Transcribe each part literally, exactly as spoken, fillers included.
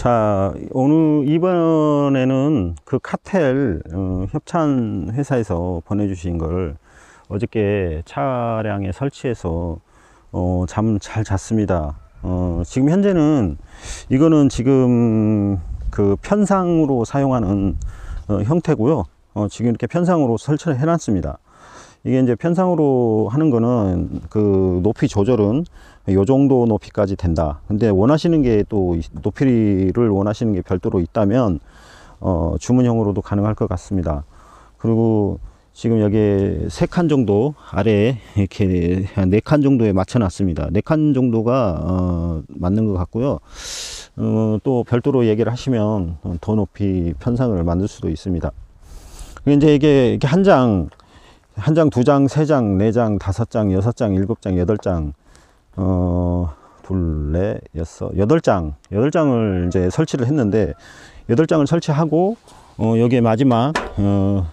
자, 오늘 이번에는 그 카텔 어, 협찬 회사에서 보내주신 걸 어저께 차량에 설치해서 어, 잠 잘 잤습니다. 어, 지금 현재는 이거는 지금 그 편상으로 사용하는 어, 형태고요. 어, 지금 이렇게 편상으로 설치를 해놨습니다. 이게 이제 편상으로 하는 거는 그 높이 조절은 요 정도 높이까지 된다. 근데 원하시는 게 또 높이를 원하시는 게 별도로 있다면 어, 주문형으로도 가능할 것 같습니다. 그리고 지금 여기에 세 칸 정도 아래에 이렇게 한 네 칸 정도에 맞춰 놨습니다. 네 칸 정도가 어, 맞는 것 같고요. 어, 또 별도로 얘기를 하시면 더 높이 편상을 만들 수도 있습니다. 이제 이게 한 장, 한 장, 두 장, 세 장, 네 장, 다섯 장, 여섯 장, 일곱 장, 여덟 장, 어, 둘, 넷, 여섯, 여덟 장, 여덟 장을 이제 설치를 했는데, 여덟 장을 설치하고, 어, 여기에 마지막, 어,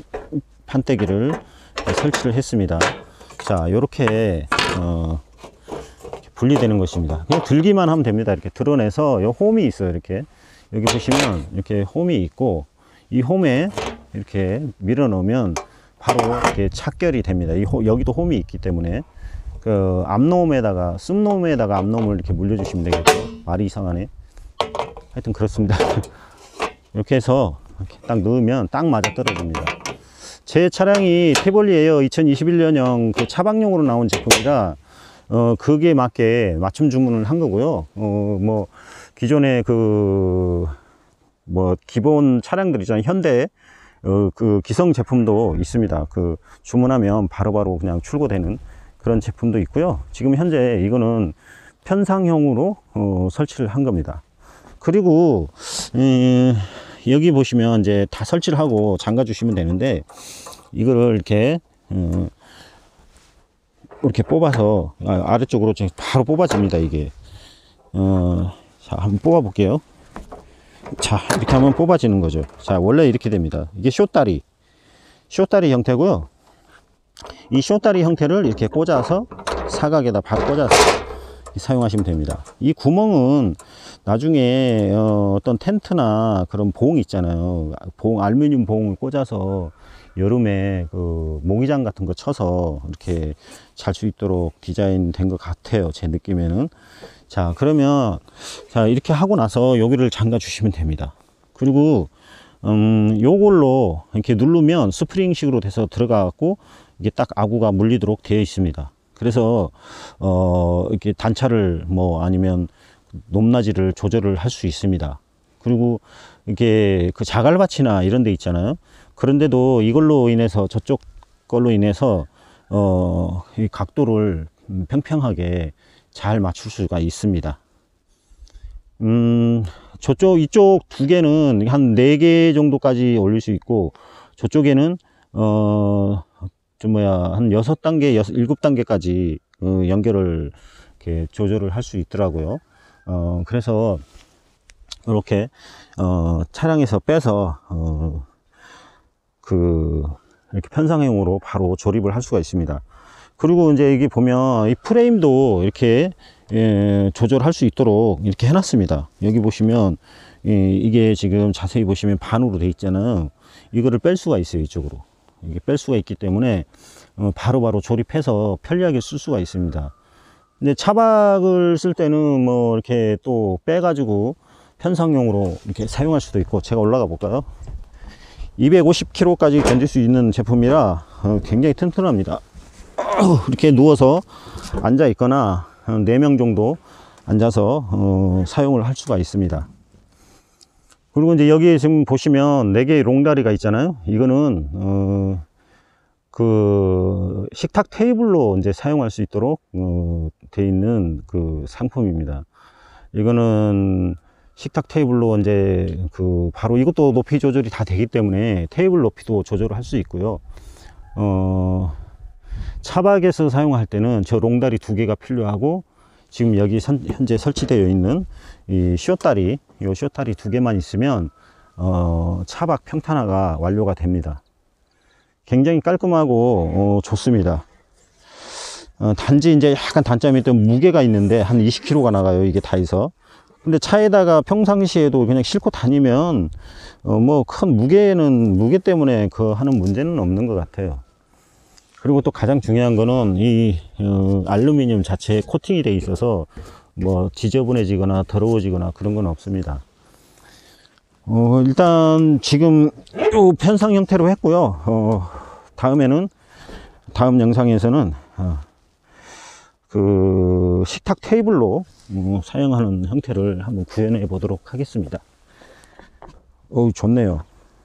판때기를 설치를 했습니다. 자, 요렇게, 어, 분리되는 것입니다. 그냥 들기만 하면 됩니다. 이렇게 드러내서, 요 홈이 있어요. 이렇게. 여기 보시면, 이렇게 홈이 있고, 이 홈에 이렇게 밀어 넣으면, 바로 이렇게 착결이 됩니다. 이 호, 여기도 홈이 있기 때문에 그 앞놈에다가 씀놈에다가 앞놈을 이렇게 물려주시면 되겠죠. 말이 이상하네. 하여튼 그렇습니다. 이렇게 해서 이렇게 딱 넣으면 딱 맞아 떨어집니다. 제 차량이 티볼리 에어 이천이십일 년형 그 차박용으로 나온 제품이라 어 그게 맞게 맞춤 주문을 한 거고요. 어 뭐 기존에 그 뭐 기본 차량들 있잖아요. 현대 어, 그 기성 제품도 있습니다. 그 주문하면 바로바로 그냥 출고되는 그런 제품도 있고요. 지금 현재 이거는 편상형으로 어, 설치를 한 겁니다. 그리고 음, 여기 보시면 이제 다 설치를 하고 잠가 주시면 되는데 이거를 이렇게 음, 이렇게 뽑아서 아래쪽으로 바로 뽑아집니다. 이게 어, 자 한번 뽑아 볼게요. 자, 이렇게 하면 뽑아지는 거죠. 자, 원래 이렇게 됩니다. 이게 쇼다리 쇼다리 형태고요. 이 쇼다리 형태를 이렇게 꽂아서 사각에다 바로 꽂아서 사용하시면 됩니다. 이 구멍은 나중에 어, 어떤 텐트나 그런 봉 있잖아요. 봉, 알루미늄 봉을 꽂아서 여름에 그 모기장 같은 거 쳐서 이렇게 잘 수 있도록 디자인 된 것 같아요. 제 느낌에는. 자, 그러면 자 이렇게 하고 나서 여기를 잠가 주시면 됩니다. 그리고 음 요걸로 이렇게 누르면 스프링 식으로 돼서 들어가고 이게 딱 아구가 물리도록 되어 있습니다. 그래서 어 이렇게 단차를 뭐 아니면 높낮이를 조절을 할 수 있습니다. 그리고 이게 그 자갈밭이나 이런 데 있잖아요. 그런데도 이걸로 인해서 저쪽 걸로 인해서 어 이 각도를 평평하게 잘 맞출 수가 있습니다. 음, 저쪽, 이쪽 두 개는 한 네 개 정도까지 올릴 수 있고, 저쪽에는, 어, 좀 뭐야, 한 여섯 단계, 여섯, 일곱 단계까지 어, 연결을 이렇게 조절을 할 수 있더라고요. 어, 그래서, 이렇게, 어, 차량에서 빼서, 어, 그, 이렇게 편상형으로 바로 조립을 할 수가 있습니다. 그리고 이제 여기 보면 이 프레임도 이렇게 예, 조절할 수 있도록 이렇게 해놨습니다. 여기 보시면 예, 이게 지금 자세히 보시면 반으로 돼 있잖아요. 이거를 뺄 수가 있어요. 이쪽으로 이게 뺄 수가 있기 때문에 어, 바로바로 조립해서 편리하게 쓸 수가 있습니다. 근데 차박을 쓸 때는 뭐 이렇게 또 빼가지고 편상용으로 이렇게 사용할 수도 있고, 제가 올라가 볼까요? 이백오십 킬로그램까지 견딜 수 있는 제품이라 어, 굉장히 튼튼합니다. 이렇게 누워서 앉아 있거나 네 명 정도 앉아서 어, 사용을 할 수가 있습니다. 그리고 이제 여기 지금 보시면 네 개의 롱다리가 있잖아요. 이거는 어, 그 식탁 테이블로 이제 사용할 수 있도록 어, 되어 있는 그 상품입니다. 이거는 식탁 테이블로 이제 그 바로 이것도 높이 조절이 다 되기 때문에 테이블 높이도 조절을 할 수 있고요. 어, 차박에서 사용할 때는 저 롱다리 두 개가 필요하고, 지금 여기 현재 설치되어 있는 이 쇼다리, 이 쇼다리 두 개만 있으면 어, 차박 평탄화가 완료가 됩니다. 굉장히 깔끔하고 어, 좋습니다. 어, 단지 이제 약간 단점이 또 무게가 있는데 한 이십 킬로그램가 나가요. 이게 다 해서 근데 차에다가 평상시에도 그냥 싣고 다니면 어 뭐 큰 무게는 무게 때문에 그 하는 문제는 없는 것 같아요. 그리고 또 가장 중요한 거는 이 어, 알루미늄 자체에 코팅이 되어 있어서 뭐 지저분해지거나 더러워지거나 그런 건 없습니다. 어, 일단 지금 요 편상 형태로 했고요. 어, 다음에는 다음 영상에서는 어, 그 식탁 테이블로 어, 사용하는 형태를 한번 구현해 보도록 하겠습니다. 어, 좋네요.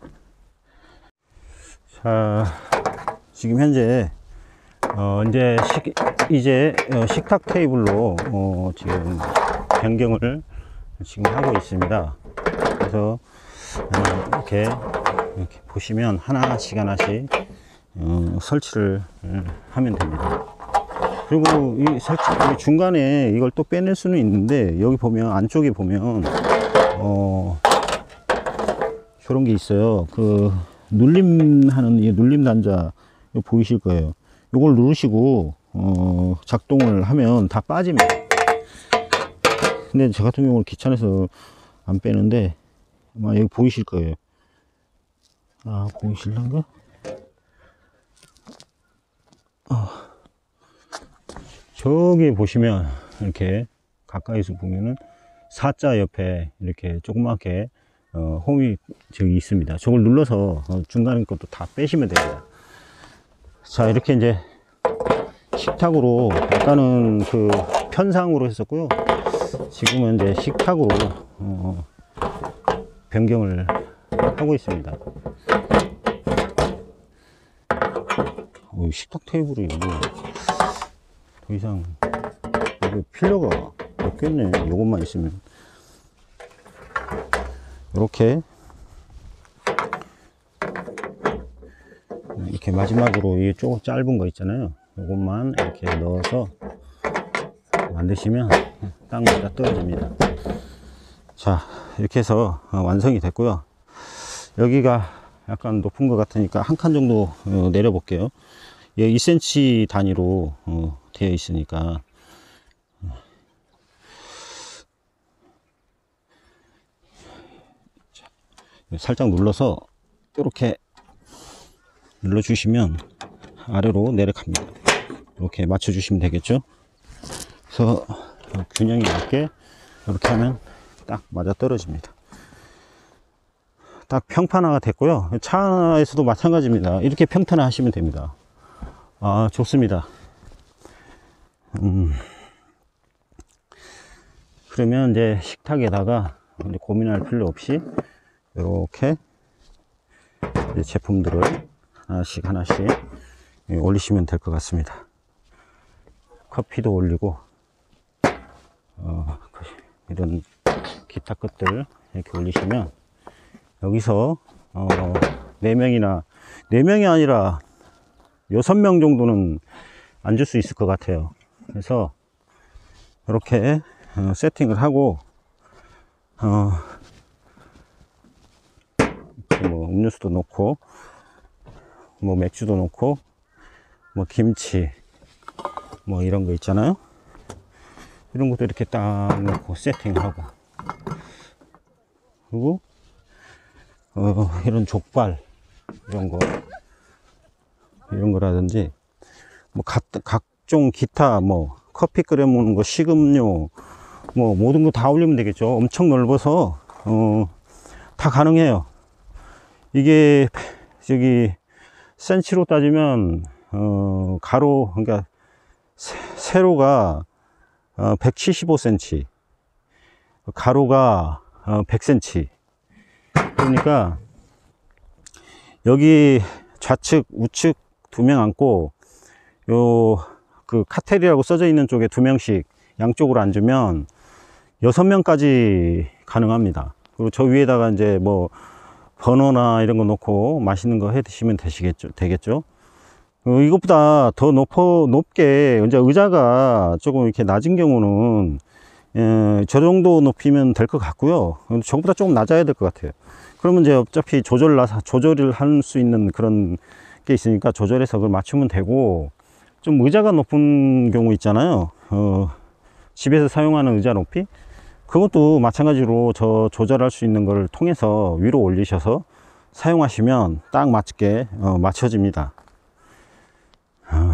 자, 지금 현재 어, 이제 식, 이제 어, 식탁 테이블로 어, 지금 변경을 지금 하고 있습니다. 그래서 어, 이렇게 이렇게 보시면 하나씩 하나씩 어, 설치를 어, 하면 됩니다. 그리고 이 설치 중간에 이걸 또 빼낼 수는 있는데 여기 보면 안쪽에 보면 어, 저런 게 있어요. 그 눌림하는 이 눌림 단자 이거 보이실 거예요. 이걸 누르시고 어, 작동을 하면 다 빠집니다. 근데 저 같은 경우는 귀찮아서 안 빼는데 아마 여기 보이실 거예요. 아, 보이실란가? 어. 저기 보시면 이렇게 가까이서 보면은 사자 옆에 이렇게 조그맣게 어, 홈이 저기 있습니다. 저걸 눌러서 어, 중간에 것도 다 빼시면 됩니다. 자, 이렇게 이제 식탁으로 아까는 그 편상으로 했었고요. 지금은 이제 식탁으로 어, 변경을 하고 있습니다. 어, 식탁 테이블이 이거 더 이상 이거 필요가 없겠네. 이것만 있으면. 이렇게 이렇게 마지막으로 이 조금 짧은 거 있잖아요. 이것만 이렇게 넣어서 만드시면 딱 맞아 떨어집니다. 자, 이렇게 해서 완성이 됐고요. 여기가 약간 높은 것 같으니까 한 칸 정도 내려 볼게요. 이 센티미터 단위로 되어 있으니까 살짝 눌러서 이렇게 눌러 주시면 아래로 내려갑니다. 이렇게 맞춰 주시면 되겠죠. 그래서 균형이 맞게 이렇게 하면 딱 맞아 떨어집니다. 딱 평탄화가 됐고요. 차에서도 마찬가지입니다. 이렇게 평탄화 하시면 됩니다. 아, 좋습니다. 음. 그러면 이제 식탁에다가 이제 고민할 필요 없이 이렇게 제품들을 하나씩 하나씩 올리시면 될 것 같습니다. 커피도 올리고 어, 이런 기타 것들 이렇게 올리시면 여기서 어, 네 명이나 네 명이 아니라 여섯 명 정도는 앉을 수 있을 것 같아요. 그래서 이렇게 어, 세팅을 하고 어, 뭐 음료수도 놓고 뭐 맥주도 놓고 뭐 김치 뭐 이런 거 있잖아요. 이런 것도 이렇게 딱 놓고 세팅하고, 그리고 어, 이런 족발 이런 거 이런 거라든지 뭐 각, 각종 기타 뭐 커피 끓여 먹는 거, 식음료 뭐 모든 거 다 올리면 되겠죠. 엄청 넓어서 어, 다 가능해요. 이게 저기 센치로 따지면 어, 가로 그러니까 세, 세로가 어, 백칠십오 센티미터, 가로가 어, 백 센티미터. 그러니까 여기 좌측 우측 두 명 앉고 요 그 카텔이라고 써져 있는 쪽에 두 명씩 양쪽으로 앉으면 여섯 명까지 가능합니다. 그리고 저 위에다가 이제 뭐 버너나 이런 거 놓고 맛있는 거 해 드시면 되시겠죠, 되겠죠. 어, 이것보다 더 높어, 높게, 이제 의자가 조금 이렇게 낮은 경우는, 에, 저 정도 높이면 될 것 같고요. 저거보다 조금 낮아야 될 것 같아요. 그러면 이제 어차피 조절, 조절을 할 수 있는 그런 게 있으니까 조절해서 그걸 맞추면 되고, 좀 의자가 높은 경우 있잖아요. 어, 집에서 사용하는 의자 높이? 그것도 마찬가지로 저 조절할 수 있는 걸 통해서 위로 올리셔서 사용하시면 딱 맞게 어, 맞춰집니다. 어.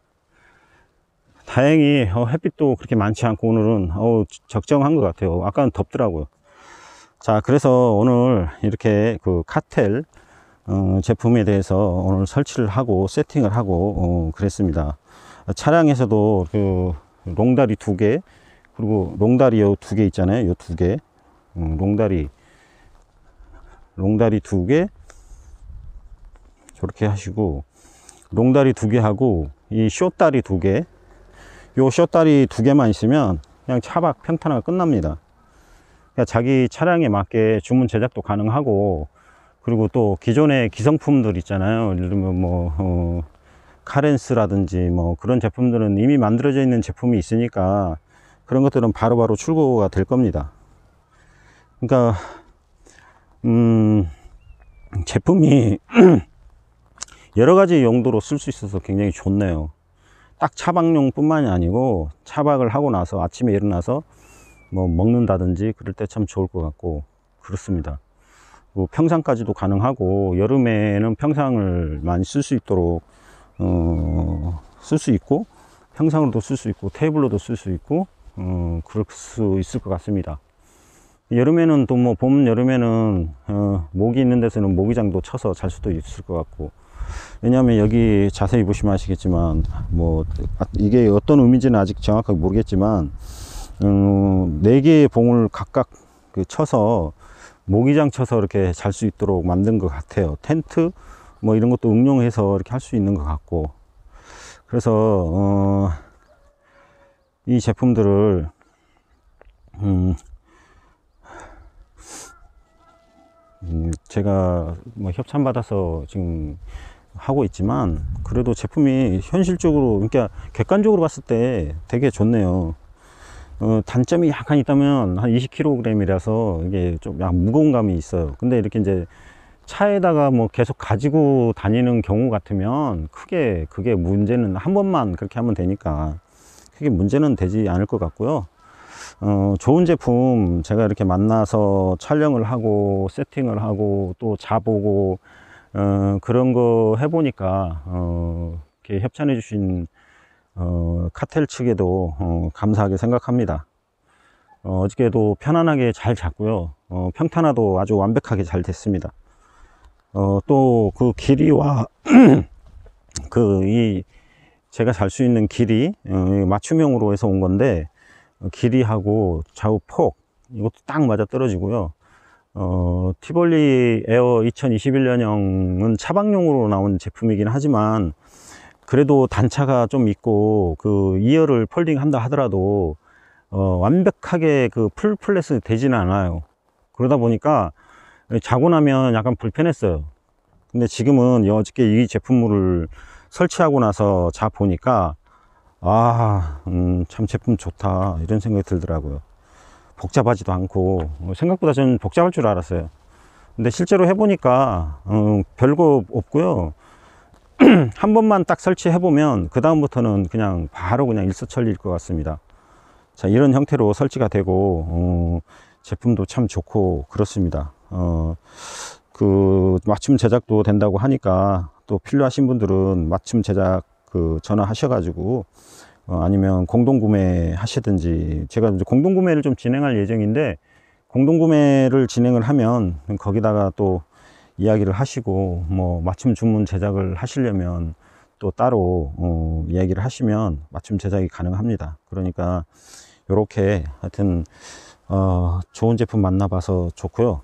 다행히 어, 햇빛도 그렇게 많지 않고 오늘은 어, 적정한 것 같아요. 아까는 덥더라고요. 자, 그래서 오늘 이렇게 그 카텔 어, 제품에 대해서 오늘 설치를 하고 세팅을 하고 어, 그랬습니다. 차량에서도 그 롱다리 두 개, 그리고 롱다리 요 두 개 있잖아요. 요 두 개, 음, 롱다리 롱다리 두 개 저렇게 하시고, 롱다리 두 개 하고 이 숏다리 두 개, 요 숏다리 두 개만 있으면 그냥 차박 평탄화가 끝납니다. 그러니까 자기 차량에 맞게 주문 제작도 가능하고, 그리고 또 기존의 기성품들 있잖아요. 예를 들면 뭐 어, 카렌스라든지 뭐 그런 제품들은 이미 만들어져 있는 제품이 있으니까 그런 것들은 바로바로 바로 출고가 될 겁니다. 그러니까 음, 제품이 여러 가지 용도로 쓸 수 있어서 굉장히 좋네요. 딱 차박용 뿐만이 아니고 차박을 하고 나서 아침에 일어나서 뭐 먹는다든지 그럴 때 참 좋을 것 같고 그렇습니다. 뭐 평상까지도 가능하고, 여름에는 평상을 많이 쓸 수 있도록 어, 쓸 수 있고, 평상으로도 쓸 수 있고, 테이블로도 쓸 수 있고, 어, 그럴 수 있을 것 같습니다. 여름에는 또 뭐 봄 여름에는 어, 모기 있는 데서는 모기장도 쳐서 잘 수도 있을 것 같고, 왜냐하면 여기 자세히 보시면 아시겠지만 뭐 이게 어떤 의미인지는 아직 정확하게 모르겠지만 음, 네 개의 봉을 각각 그 쳐서 모기장 쳐서 이렇게 잘 수 있도록 만든 것 같아요. 텐트 뭐 이런 것도 응용해서 이렇게 할 수 있는 것 같고, 그래서 어, 이 제품들을 음, 음, 제가 뭐 협찬 받아서 지금 하고 있지만, 그래도 제품이 현실적으로, 그러니까 객관적으로 봤을 때 되게 좋네요. 어, 단점이 약간 있다면 한 이십 킬로그램이라서 이게 좀 약간 무거운 감이 있어요. 근데 이렇게 이제 차에다가 뭐 계속 가지고 다니는 경우 같으면 크게 그게 문제는, 한 번만 그렇게 하면 되니까 크게 문제는 되지 않을 것 같고요. 어, 좋은 제품 제가 이렇게 만나서 촬영을 하고 세팅을 하고 또 자보고 어, 그런 거 해보니까 어, 이렇게 협찬해 주신 어, 카텔 측에도 어, 감사하게 생각합니다. 어, 어저께도 편안하게 잘 잤고요. 어, 평탄화도 아주 완벽하게 잘 됐습니다. 어, 또 그 길이와 그 이 제가 잘 수 있는 길이 어, 맞춤형으로 해서 온 건데, 어, 길이하고 좌우 폭 이것도 딱 맞아 떨어지고요. 어, 티볼리 에어 이천이십일 년형은 차박용으로 나온 제품이긴 하지만 그래도 단차가 좀 있고, 그 이어를 폴딩 한다 하더라도 어, 완벽하게 그 풀 플랫이 되지는 않아요. 그러다 보니까 자고 나면 약간 불편했어요. 근데 지금은 어저께 이 제품물을 설치하고 나서 자 보니까 아, 음, 참 제품 좋다 이런 생각이 들더라고요. 복잡하지도 않고, 생각보다 저는 복잡할 줄 알았어요. 근데 실제로 해보니까 어, 별거 없고요. 한 번만 딱 설치해 보면 그 다음부터는 그냥 바로 그냥 일사천리일 것 같습니다. 자, 이런 형태로 설치가 되고 어, 제품도 참 좋고 그렇습니다. 어, 그 맞춤 제작도 된다고 하니까 또 필요하신 분들은 맞춤 제작 그 전화하셔 가지고 어, 아니면 공동 구매 하시든지, 제가 이제 공동 구매를 좀 진행할 예정인데, 공동 구매를 진행을 하면 거기다가 또 이야기를 하시고 뭐 맞춤 주문 제작을 하시려면 또 따로 어, 이야기를 하시면 맞춤 제작이 가능합니다. 그러니까 이렇게 하여튼 어, 좋은 제품 만나봐서 좋고요.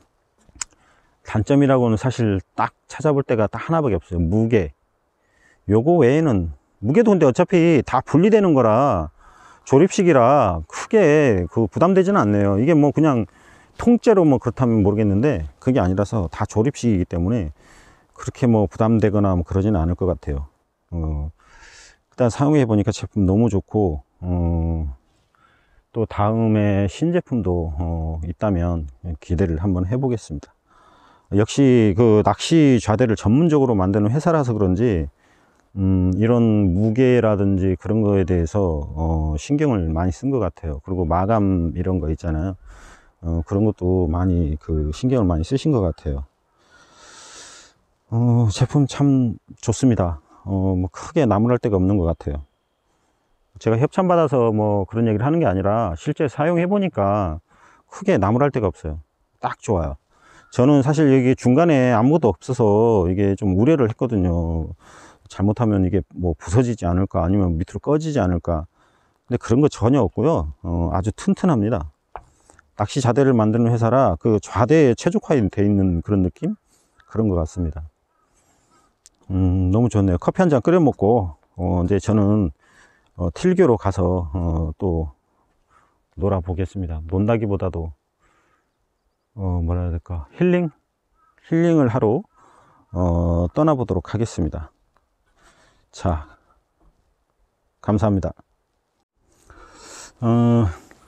단점이라고는 사실 딱 찾아볼 때가 딱 하나밖에 없어요. 무게. 요거 외에는, 무게도 근데 어차피 다 분리되는 거라 조립식이라 크게 그 부담되지는 않네요. 이게 뭐 그냥 통째로 뭐 그렇다면 모르겠는데, 그게 아니라서 다 조립식이기 때문에 그렇게 뭐 부담되거나 뭐 그러지는 않을 것 같아요. 어, 일단 사용해 보니까 제품 너무 좋고, 어, 또 다음에 신제품도 어, 있다면 기대를 한번 해보겠습니다. 역시 그 낚시 좌대를 전문적으로 만드는 회사라서 그런지 음, 이런 무게라든지 그런 거에 대해서 어, 신경을 많이 쓴 것 같아요. 그리고 마감 이런 거 있잖아요. 어, 그런 것도 많이 그 신경을 많이 쓰신 것 같아요. 어, 제품 참 좋습니다. 어, 뭐 크게 나무랄 데가 없는 것 같아요. 제가 협찬받아서 뭐 그런 얘기를 하는 게 아니라 실제 사용해 보니까 크게 나무랄 데가 없어요. 딱 좋아요. 저는 사실 여기 중간에 아무것도 없어서 이게 좀 우려를 했거든요. 잘못하면 이게 뭐 부서지지 않을까, 아니면 밑으로 꺼지지 않을까. 근데 그런 거 전혀 없고요. 어, 아주 튼튼합니다. 낚시 자대를 만드는 회사라 그 좌대에 최적화되어 있는 그런 느낌? 그런 것 같습니다. 음, 너무 좋네요. 커피 한 잔 끓여 먹고, 어, 이제 저는, 어, 틸교로 가서, 어, 또, 놀아보겠습니다. 논다기보다도, 어, 뭐라 해야 될까. 힐링? 힐링을 하러, 어, 떠나보도록 하겠습니다. 자, 감사합니다. 어,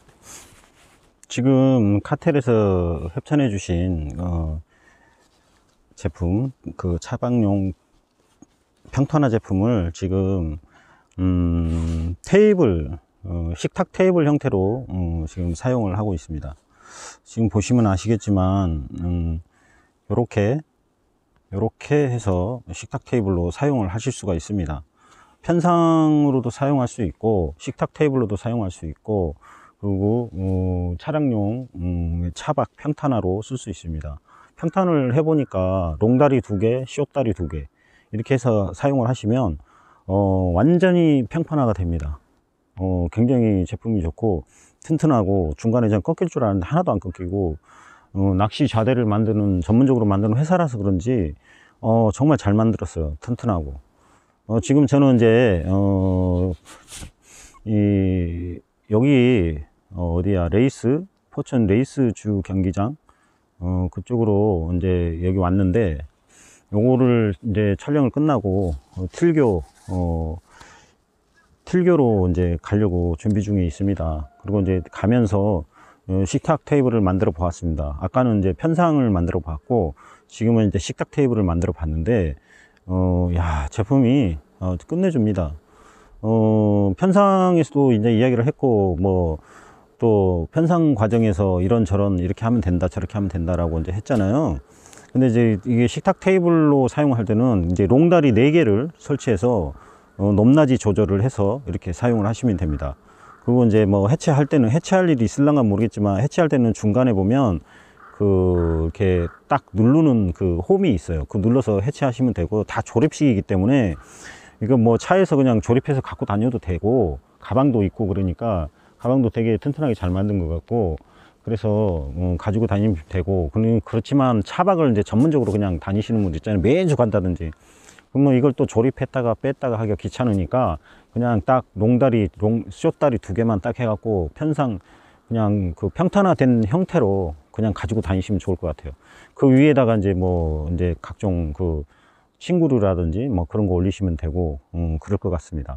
지금 카텔에서 협찬해 주신, 어, 제품, 그 차박용 평탄화 제품을 지금 음, 테이블, 어, 식탁 테이블 형태로 어, 지금 사용을 하고 있습니다. 지금 보시면 아시겠지만 음, 요렇게 요렇게 해서 식탁 테이블로 사용을 하실 수가 있습니다. 편상으로도 사용할 수 있고 식탁 테이블로도 사용할 수 있고, 그리고 어, 차량용 음, 차박 평탄화로 쓸 수 있습니다. 평탄을 해보니까 롱다리 두 개, 숏다리 두 개 이렇게 해서 사용을 하시면 어, 완전히 평판화가 됩니다. 어, 굉장히 제품이 좋고 튼튼하고, 중간에 좀 꺾일 줄 알았는데 하나도 안 꺾이고, 어, 낚시 좌대를 만드는 전문적으로 만드는 회사라서 그런지 어, 정말 잘 만들었어요. 튼튼하고. 어, 지금 저는 이제 어, 이 여기 어, 어디야, 레이스 포천 레이스 주 경기장 어, 그쪽으로 이제 여기 왔는데, 요거를 이제 촬영을 끝나고 어, 틸교 어, 틸교로 이제 가려고 준비 중에 있습니다. 그리고 이제 가면서 어, 식탁 테이블을 만들어 보았습니다. 아까는 이제 편상을 만들어 봤고, 지금은 이제 식탁 테이블을 만들어 봤는데, 어, 야, 제품이 어, 끝내줍니다. 어, 편상에서도 이제 이야기를 했고, 뭐, 또 편상 과정에서 이런저런 이렇게 하면 된다, 저렇게 하면 된다라고 이제 했잖아요. 근데 이제 이게 식탁 테이블로 사용할 때는 이제 롱다리 네 개를 설치해서 어, 높낮이 조절을 해서 이렇게 사용을 하시면 됩니다. 그리고 이제 뭐 해체할 때는, 해체할 일이 있을랑가 모르겠지만, 해체할 때는 중간에 보면 그 이렇게 딱 누르는 그 홈이 있어요. 그 눌러서 해체하시면 되고, 다 조립식이기 때문에 이거 뭐 차에서 그냥 조립해서 갖고 다녀도 되고, 가방도 있고 그러니까 가방도 되게 튼튼하게 잘 만든 것 같고, 그래서 음, 가지고 다니면 되고. 그렇지만 차박을 이제 전문적으로 그냥 다니시는 분들 있잖아요. 매주 간다든지, 그러면 이걸 또 조립했다가 뺐다가 하기가 귀찮으니까 그냥 딱 롱다리, 롱, 숏다리 두 개만 딱 해갖고 편상, 그냥 그 평탄화된 형태로 그냥 가지고 다니시면 좋을 것 같아요. 그 위에다가 이제 뭐 이제 각종 그 친구류라든지 뭐 그런 거 올리시면 되고, 음, 그럴 것 같습니다.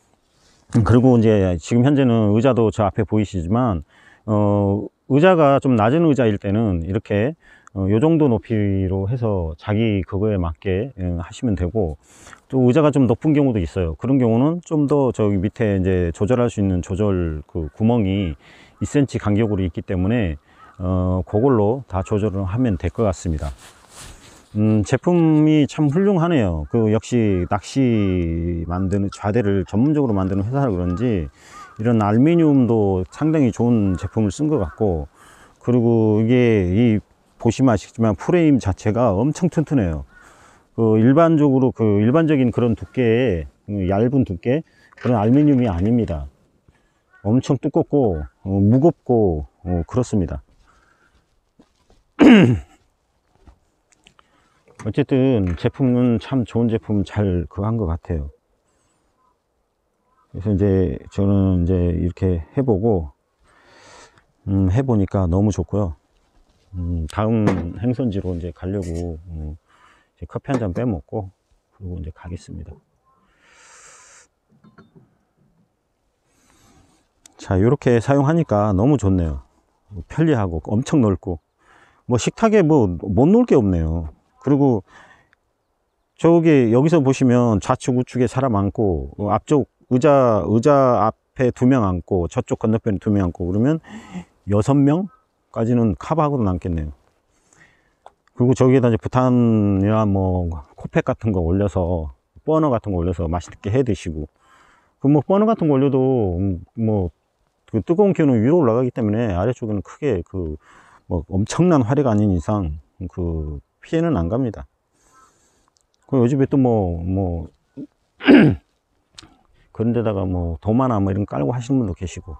그리고 이제 지금 현재는 의자도 저 앞에 보이시지만, 어, 의자가 좀 낮은 의자일 때는 이렇게 어, 요 정도 높이로 해서 자기 그거에 맞게 예, 하시면 되고, 또 의자가 좀 높은 경우도 있어요. 그런 경우는 좀 더 저기 밑에 이제 조절할 수 있는 조절 그 구멍이 이 센티미터 간격으로 있기 때문에 어, 그걸로 다 조절을 하면 될 것 같습니다. 음, 제품이 참 훌륭하네요. 그 역시 낚시 만드는 좌대를 전문적으로 만드는 회사라 그런지 이런 알루미늄도 상당히 좋은 제품을 쓴 것 같고, 그리고 이게 이 보시면 아시겠지만 프레임 자체가 엄청 튼튼해요. 그 일반적으로 그 일반적인 그런 두께의 얇은 두께, 그런 알루미늄이 아닙니다. 엄청 두껍고 어, 무겁고 어, 그렇습니다. 어쨌든 제품은 참 좋은 제품 잘 그 한 것 같아요. 그래서 이제 저는 이제 이렇게 해보고 음, 해보니까 너무 좋고요. 음, 다음 행선지로 이제 가려고 음, 이제 커피 한 잔 빼먹고 그리고 이제 가겠습니다. 자, 이렇게 사용하니까 너무 좋네요. 편리하고 엄청 넓고, 뭐 식탁에 뭐 못 놓을 게 없네요. 그리고 저기 여기서 보시면 좌측 우측에 사람 앉고 어, 앞쪽 의자 의자 앞에 두 명 앉고 저쪽 건너편에 두 명 앉고 그러면 여섯 명까지는 커버하고도 남겠네요. 그리고 저기에다 이제 부탄이나 뭐 코팩 같은 거 올려서 버너 같은 거 올려서 맛있게 해 드시고, 그 뭐 버너 같은 거 올려도 뭐 그 뜨거운 기운은 위로 올라가기 때문에 아래쪽에는 크게 그 뭐 엄청난 화력 아닌 이상 그 피해는 안 갑니다. 그 요즘에 또 뭐 뭐 그런 데다가 뭐 도마나 뭐 이런 거 깔고 하시는 분도 계시고,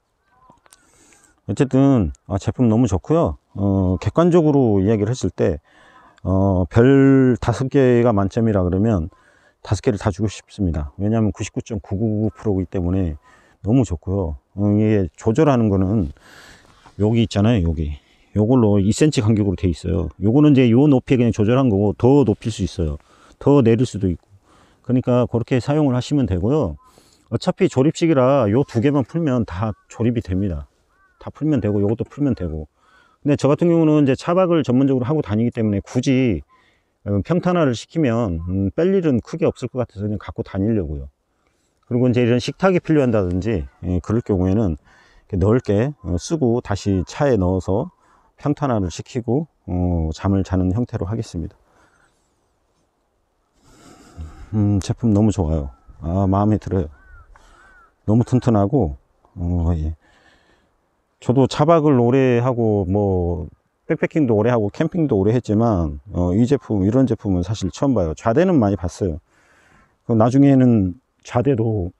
어쨌든 아, 제품 너무 좋고요. 어, 객관적으로 이야기를 했을 때 어, 별 다섯 개가 만점이라 그러면 다섯 개를 다 주고 싶습니다. 왜냐하면 구십구 점 구구구 퍼센트이기 때문에 너무 좋고요. 어, 이게 조절하는 거는 여기 있잖아요. 여기 요걸로 이 센티미터 간격으로 돼 있어요. 요거는 이제 요 높이에 그냥 조절한 거고 더 높일 수 있어요. 더 내릴 수도 있고. 그러니까 그렇게 사용을 하시면 되고요. 어차피 조립식이라 요 두 개만 풀면 다 조립이 됩니다. 다 풀면 되고 요것도 풀면 되고. 근데 저 같은 경우는 이제 차박을 전문적으로 하고 다니기 때문에 굳이 평탄화를 시키면 음, 뺄 일은 크게 없을 것 같아서 그냥 갖고 다니려고요. 그리고 이제 이런 식탁이 필요한다든지 예, 그럴 경우에는 넓게 쓰고 다시 차에 넣어서 평탄화를 시키고 어, 잠을 자는 형태로 하겠습니다. 음, 제품 너무 좋아요. 아, 마음에 들어요. 너무 튼튼하고 어, 예. 저도 차박을 오래 하고 뭐 백패킹도 오래 하고 캠핑도 오래 했지만 어, 이 제품 이런 제품은 사실 처음 봐요. 좌대는 많이 봤어요. 나중에는 좌대도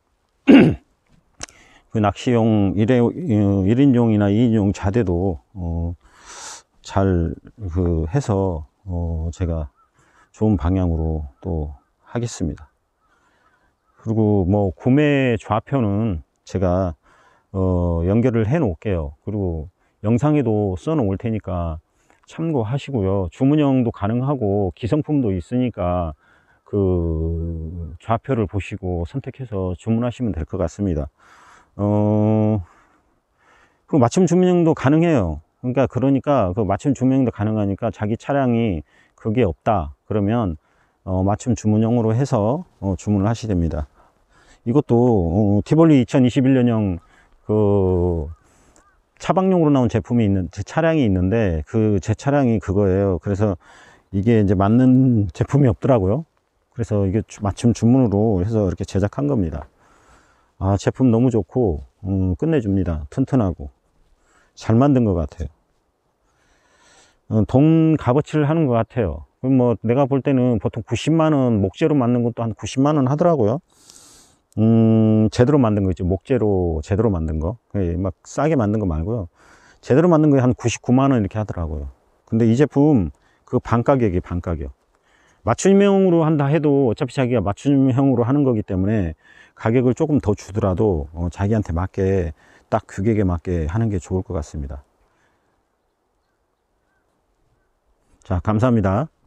그 낚시용 일 인용이나 이 인용 좌대도 어, 잘 그 해서 어, 제가 좋은 방향으로 또 하겠습니다. 그리고 뭐 구매 좌표는 제가 어, 연결을 해 놓을게요. 그리고 영상에도 써 놓을 테니까 참고하시고요. 주문형도 가능하고 기성품도 있으니까 그 좌표를 보시고 선택해서 주문하시면 될 것 같습니다. 어, 그리고 맞춤 주문형도 가능해요. 그러니까 그러니까 그 맞춤 주문형도 가능하니까 자기 차량이 그게 없다 그러면 어, 맞춤 주문형으로 해서 어, 주문을 하시면 됩니다. 이것도 어, 티볼리 이천이십일 년형 그 차박용으로 나온 제품이 있는 제 차량이 있는데 그 제 차량이 그거예요. 그래서 이게 이제 맞는 제품이 없더라고요. 그래서 이게 맞춤 주문으로 해서 이렇게 제작한 겁니다. 아, 제품 너무 좋고 음, 끝내줍니다. 튼튼하고 잘 만든 것 같아요. 어, 돈 값어치를 하는 것 같아요. 뭐 내가 볼 때는 보통 구십만 원 목재로 만든 것도 한 구십만 원 하더라고요. 음, 제대로 만든 거 있죠. 목재로 제대로 만든 거. 막 싸게 만든 거 말고요. 제대로 만든 거에 한 구십구만 원 이렇게 하더라고요. 근데 이 제품 그 반 가격이 반 가격. 맞춤형으로 한다 해도 어차피 자기가 맞춤형으로 하는 거기 때문에 가격을 조금 더 주더라도 어, 자기한테 맞게 딱 규격에 맞게 하는 게 좋을 것 같습니다. 자, 감사합니다.